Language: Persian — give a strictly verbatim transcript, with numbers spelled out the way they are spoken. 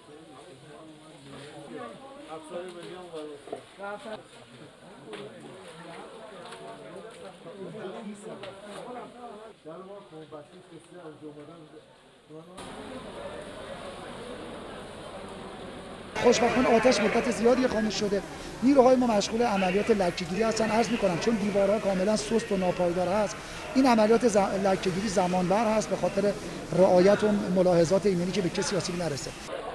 خوشبختانه آتش مدت زیادی خاموش شده. نیروهای ما مشغول عملیات لکه‌گیری هستن. عرض می‌کنم چون دیوارها کاملا سست و ناپایدار هست، این عملیات ز... لکه‌گیری زمانبر هست به خاطر رعایت و ملاحظات ایمنی که به کسی آسیبی نرسه.